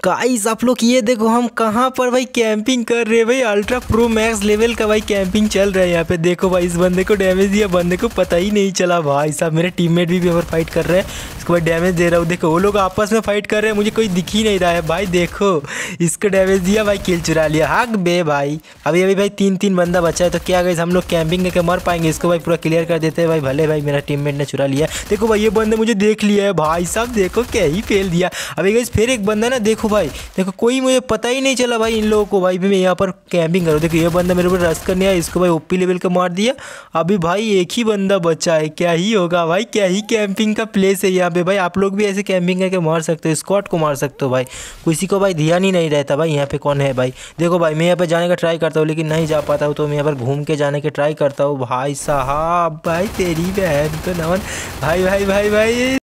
Guys आप लोग ये देखो हम कहाँ पर भाई कैंपिंग कर रहे हैं भाई। अल्ट्रा प्रो मैक्स लेवल का भाई कैंपिंग चल रहा है यहाँ पे। देखो भाई इस बंदे को डैमेज दिया, बंदे को पता ही नहीं चला भाई साहब। मेरे टीममेट भी यहाँ पर फाइट कर रहे हैं, इसको भाई डैमेज दे रहा हूँ। देखो वो लोग आपस में फाइट कर रहे हैं, मुझे कोई दिख ही नहीं रहा है भाई। देखो इसको डैमेज दिया भाई, किल चुरा लिया। हक बे भाई। अभी अभी भाई तीन बंदा बचा है, तो क्या गाइस हम लोग कैंपिंग करके मर पाएंगे? इसको भाई पूरा क्लियर कर देते हैं भाई। भले भाई मेरा टीममेट ने चुरा लिया। देखो भाई ये बंदे मुझे देख लिया है भाई साहब, देखो क्या ही फेल दिया। अभी गाइस फिर एक बंदा ना, देखो भाई देखो कोई मुझे पता ही नहीं चला भाई इन लोगों को। भाई मैं यहाँ पर कैंपिंग करूँ, देखो ये बंदा मेरे ऊपर रश करने आया, इसको भाई ओपी लेवल का मार दिया। अभी भाई एक ही बंदा बचा है, क्या ही होगा भाई, क्या ही कैंपिंग का प्लेस है यहाँ पे भाई। आप लोग भी ऐसे कैंपिंग करके मार सकते हो, स्क्वाड को मार सकते हो भाई। किसी को भाई ध्यान ही नहीं रहता भाई यहाँ पे कौन है भाई। देखो भाई मैं यहाँ पे जाने का ट्राई करता हूँ लेकिन नहीं जा पाता हूँ, तो मैं यहाँ पर घूम के जाने के ट्राई करता हूँ। भाई साहब भाई तेरी बहन तो नवन भाई भाई भाई भाई